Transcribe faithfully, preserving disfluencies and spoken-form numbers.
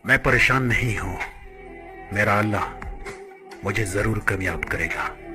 मैं परेशान नहीं हूं। मेरा अल्लाह मुझे जरूर कामयाब करेगा।